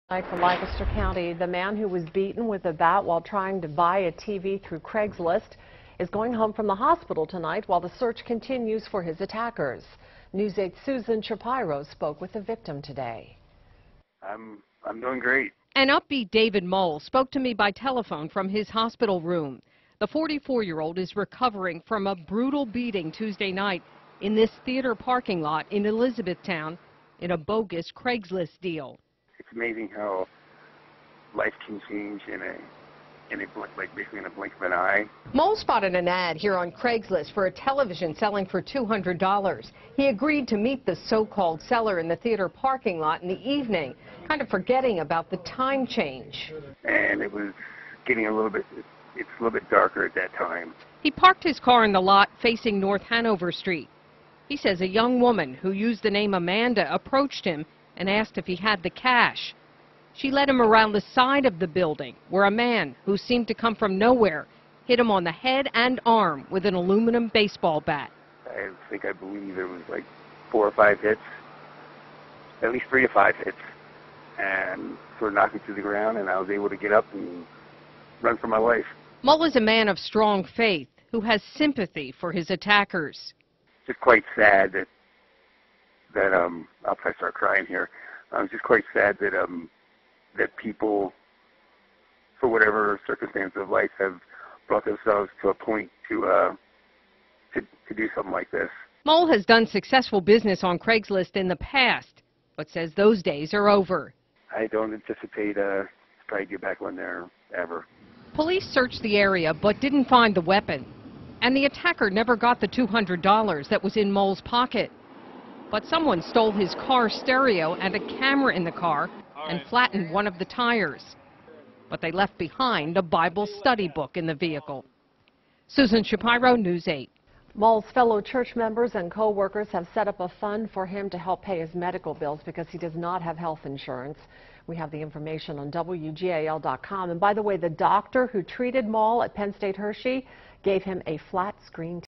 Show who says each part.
Speaker 1: For Lancaster County, the man who was beaten with a bat while trying to buy a TV through Craigslist is going home from the hospital tonight while the search continues for his attackers. News 8's Susan Shapiro spoke with the victim today.
Speaker 2: I'm doing great.
Speaker 3: An upbeat David Mull spoke to me by telephone from his hospital room. The 44-year-old is recovering from a brutal beating Tuesday night in this theater parking lot in Elizabethtown in a bogus Craigslist deal.
Speaker 2: It's amazing how life can change in a blink, like basically in a blink of an eye.
Speaker 3: Mull spotted an ad here on Craigslist for a television selling for $200. He agreed to meet the so-called seller in the theater parking lot in the evening, kind of forgetting about the time change.
Speaker 2: And it was getting it's a little bit darker at that time.
Speaker 3: He parked his car in the lot facing North Hanover Street. He says a young woman who used the name Amanda approached him and asked if he had the cash. She led him around the side of the building, where a man who seemed to come from nowhere hit him on the head and arm with an aluminum baseball bat.
Speaker 2: I believe there was like 4 or 5 hits, at least 3 to 5 hits, and sort of knocked me to the ground, and I was able to get up and run for my life.
Speaker 3: Mull is a man of strong faith who has sympathy for his attackers.
Speaker 2: It's just quite sad that I'll probably start crying here. It's just quite sad that people, for whatever circumstance of life, have brought themselves to a point to do something like this.
Speaker 3: Mull has done successful business on Craigslist in the past, but says those days are over.
Speaker 2: I don't anticipate probably get back on there ever.
Speaker 3: Police searched the area but didn't find the weapon, and the attacker never got the $200 that was in Mull's pocket. But someone stole his car stereo and a camera in the car and flattened one of the tires. But they left behind a Bible study book in the vehicle. Susan Shapiro, News 8.
Speaker 1: Mull's fellow church members and co-workers have set up a fund for him to help pay his medical bills because he does not have health insurance. We have the information on WGAL.com. And by the way, the doctor who treated Mull at Penn State Hershey gave him a flat screen